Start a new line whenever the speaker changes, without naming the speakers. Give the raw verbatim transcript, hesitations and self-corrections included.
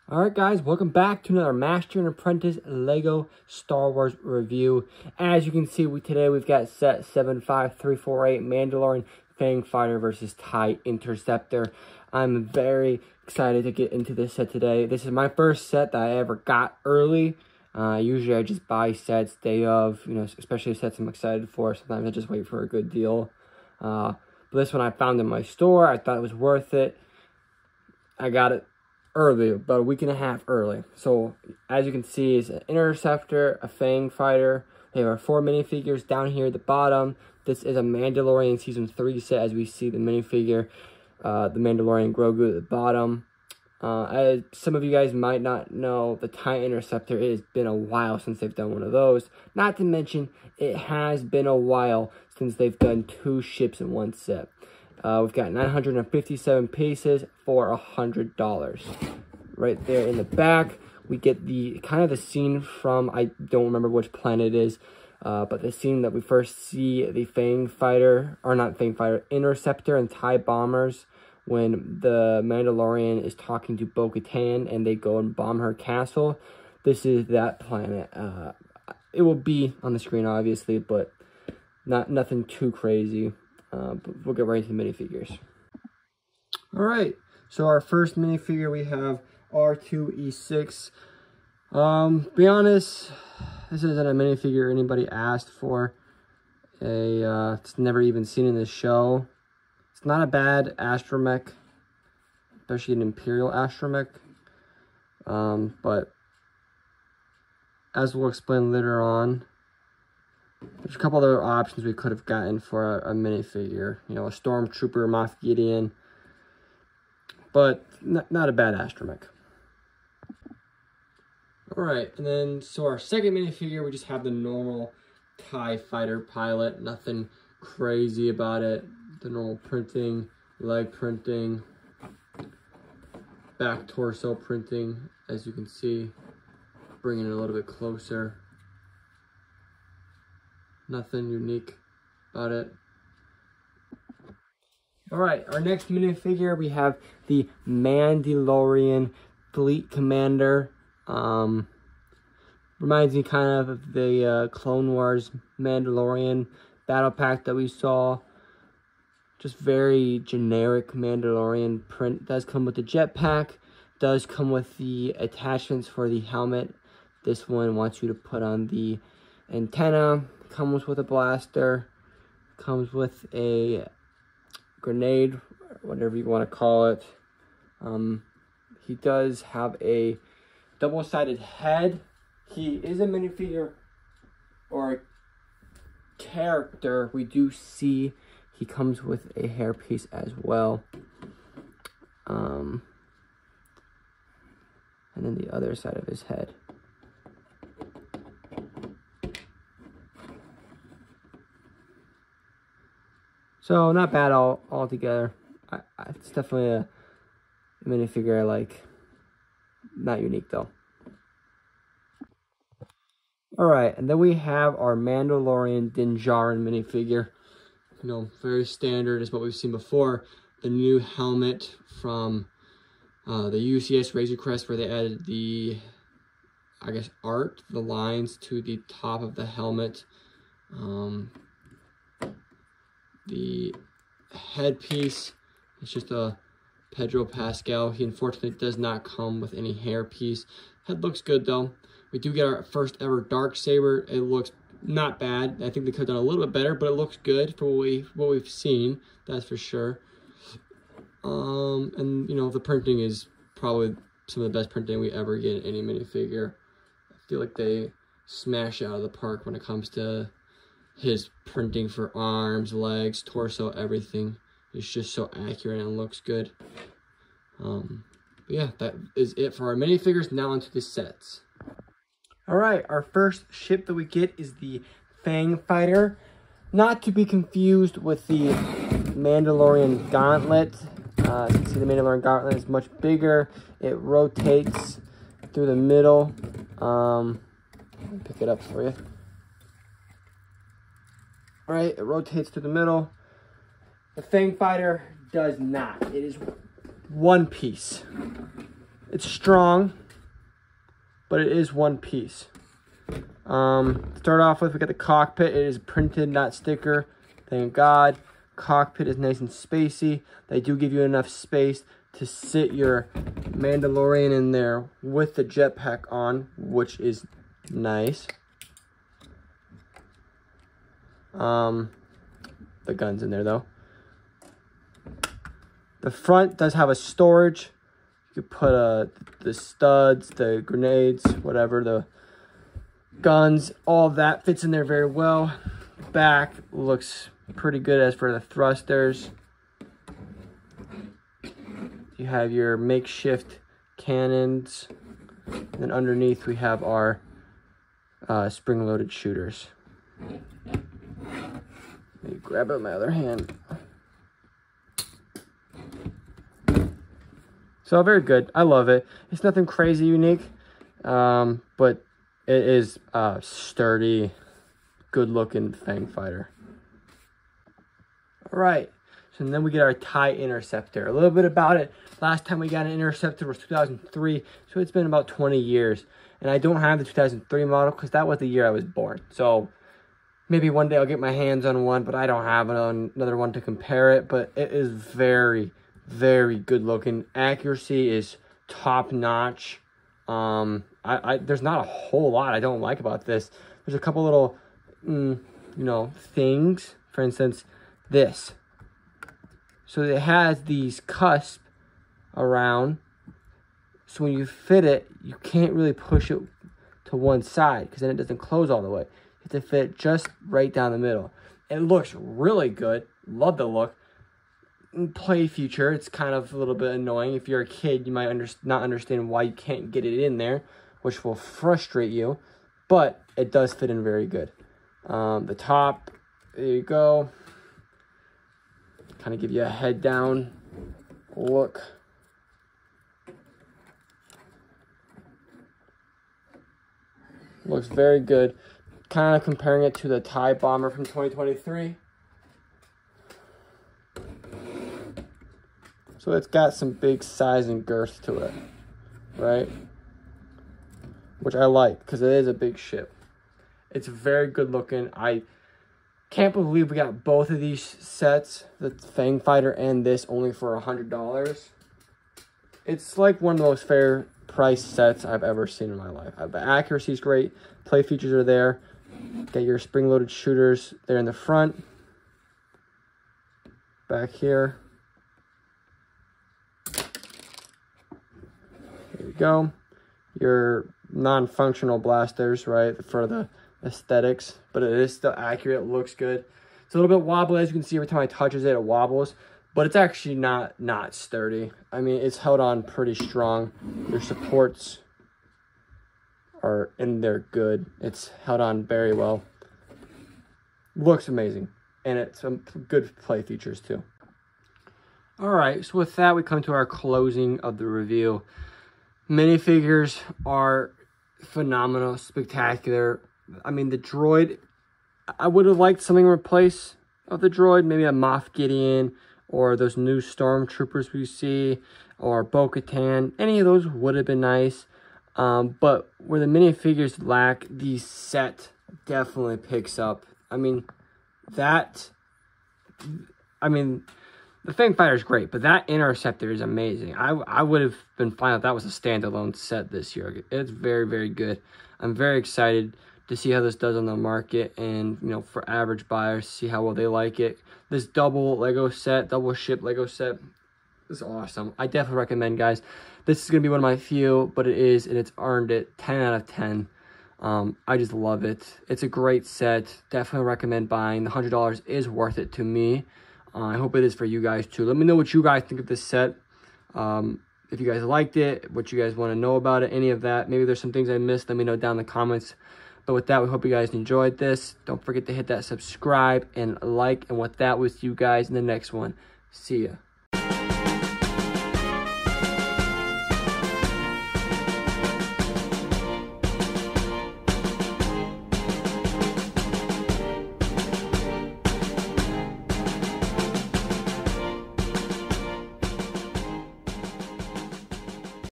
Alright guys, welcome back to another Master and Apprentice Lego Star Wars review. As you can see, we today we've got set seven five three four eight Mandalorian Fang Fighter versus TIE Interceptor. I'm very excited to get into this set today. This is my first set that I ever got early. Uh, usually I just buy sets day of, you know, especially sets I'm excited for. Sometimes I just wait for a good deal. Uh, but this one I found in my store. I thought it was worth it. I got it early, about a week and a half early. So as you can see, it's an Interceptor, a Fang Fighter. They have our four minifigures down here at the bottom. This is a Mandalorian Season three set, as we see the minifigure, uh, the Mandalorian Grogu at the bottom. Uh, as some of you guys might not know, the TIE Interceptor, it has been a while since they've done one of those. Not to mention, it has been a while since they've done two ships in one set. Uh, we've got nine hundred fifty-seven pieces for one hundred dollars. Right there in the back, we get the kind of the scene from, I don't remember which planet it is, uh, but the scene that we first see the Fang Fighter, or not Fang Fighter, Interceptor and TIE Bombers, when the Mandalorian is talking to Bo-Katan and they go and bomb her castle. This is that planet. Uh, it will be on the screen, obviously, but not nothing too crazy. Uh, but we'll get right into the minifigures. Alright, so our first minifigure, we have R two E six. Um, to be honest, this isn't a minifigure anybody asked for. A, uh, it's never even seen in this show. It's not a bad astromech, especially an Imperial astromech. Um, but as we'll explain later on, there's a couple other options we could have gotten for a, a minifigure. You know, a Stormtrooper, Moff Gideon. But not, not a bad astromech. Alright, and then, so our second minifigure, we just have the normal TIE Fighter pilot. Nothing crazy about it. The normal printing, leg printing, back torso printing, as you can see. Bringing it a little bit closer. Nothing unique about it. Alright, our next minifigure, we have the Mandalorian Fleet Commander. Um, reminds me kind of of the uh, Clone Wars Mandalorian battle pack that we saw. Just very generic Mandalorian print. Does come with the jetpack. Does come with the attachments for the helmet. This one wants you to put on the antenna. Comes with a blaster, comes with a grenade, whatever you want to call it. Um, he does have a double-sided head. He is a minifigure or a character. We do see he comes with a hairpiece as well. Um, and then the other side of his head. So, not bad all altogether. I, I, it's definitely a, a minifigure I like. Not unique, though. Alright, and then we have our Mandalorian Din Djarin minifigure. You know, very standard is what we've seen before. The new helmet from uh, the U C S Razor Crest, where they added the, I guess, art, the lines to the top of the helmet. Um... The headpiece is just a Pedro Pascal. He unfortunately does not come with any hairpiece. Head looks good though. We do get our first ever Darksaber. It looks not bad. I think they could have done a little bit better, but it looks good for what we what we've seen. That's for sure. Um, and you know, the printing is probably some of the best printing we ever get in any minifigure. I feel like they smash out of the park when it comes to his printing for arms, legs, torso, everything. It's just so accurate and looks good. Um, but yeah, that is it for our minifigures. Now onto the sets. Alright, our first ship that we get is the Fang Fighter. Not to be confused with the Mandalorian Gauntlet. Uh, you can see the Mandalorian Gauntlet is much bigger. It rotates through the middle. Um, let me pick it up for you. Right, it rotates to the middle. The Fang Fighter does not. It is one piece. It's strong, but it is one piece. Um, to start off with, we got the cockpit. It is printed, not sticker. Thank God. Cockpit is nice and spacey. They do give you enough space to sit your Mandalorian in there with the jetpack on, which is nice. Um, the gun's in there though. The front does have a storage. You could put uh, the studs, the grenades, whatever, the guns, all of that fits in there very well. Back looks pretty good as for the thrusters. You have your makeshift cannons. And then underneath we have our uh, spring-loaded shooters. Let me grab it with my other hand. So very good. I love it. It's nothing crazy unique, um, but it is a sturdy, good-looking Fang fighter. All right. So then we get our TIE Interceptor. A little bit about it. Last time we got an Interceptor was two thousand three, so it's been about twenty years. And I don't have the two thousand three model because that was the year I was born. So maybe one day I'll get my hands on one, but I don't have another one to compare it. But it is very, very good looking. Accuracy is top notch. Um, I, I there's not a whole lot I don't like about this. There's a couple little, mm, you know, things. For instance, this. So it has these cusps around. So when you fit it, you can't really push it to one side because then it doesn't close all the way. You have to fit it just right down the middle. It looks really good. Love the look. Play feature, it's kind of a little bit annoying. If you're a kid, you might under not understand why you can't get it in there, which will frustrate you, but it does fit in very good. Um, the top, there you go. Kind of give you a head down look. Looks very good. Kind of comparing it to the TIE Bomber from twenty twenty-three. So it's got some big size and girth to it, right? Which I like because it is a big ship. It's very good looking. I can't believe we got both of these sets, the Fang Fighter and this, only for a hundred dollars. It's like one of the most fair price sets I've ever seen in my life. The accuracy is great. Play features are there. Got your spring-loaded shooters there in the front. Back here. There you go. Your non-functional blasters, right, for the aesthetics, but it is still accurate. It looks good. It's a little bit wobbly, as you can see. Every time I touches it, it wobbles, but it's actually not not sturdy. I mean, it's held on pretty strong. Your supports are in there good. It's held on very well. Looks amazing, and it's some good play features too. All right, so with that, we come to our closing of the review. Minifigures are phenomenal, spectacular. I mean, the droid, I would have liked something in replace of the droid. Maybe a Moff Gideon or those new stormtroopers we see, or Bo-Katan. Any of those would have been nice. Um, but where the minifigures lack, the set definitely picks up. I mean, that, I mean, the Fang Fighter is great, but that Interceptor is amazing. I, I would have been fine if that was a standalone set this year. It's very, very good. I'm very excited to see how this does on the market, and, you know, for average buyers, see how well they like it. This double Lego set, double ship Lego set is awesome. I definitely recommend, guys. This is going to be one of my few, but it is, and it's earned it. ten out of ten. Um, I just love it. It's a great set. Definitely recommend buying. The one hundred dollars is worth it to me. Uh, I hope it is for you guys too. Let me know what you guys think of this set. Um, if you guys liked it, what you guys want to know about it, any of that. Maybe there's some things I missed. Let me know down in the comments. But with that, we hope you guys enjoyed this. Don't forget to hit that subscribe and like. And with that, we'll see you guys in the next one. See ya.